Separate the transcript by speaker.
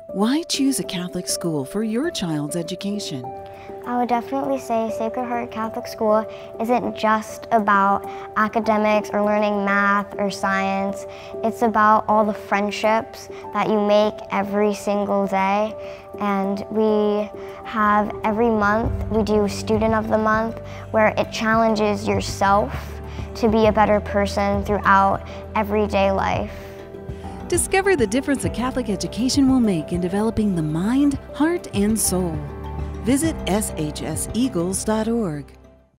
Speaker 1: Why choose a Catholic school for your child's education?
Speaker 2: I would definitely say Sacred Heart Catholic School isn't just about academics or learning math or science. It's about all the friendships that you make every single day. And we have every month, we do Student of the Month, where it challenges yourself to be a better person throughout everyday life.
Speaker 1: Discover the difference a Catholic education will make in developing the mind, heart, and soul. Visit shseagles.org.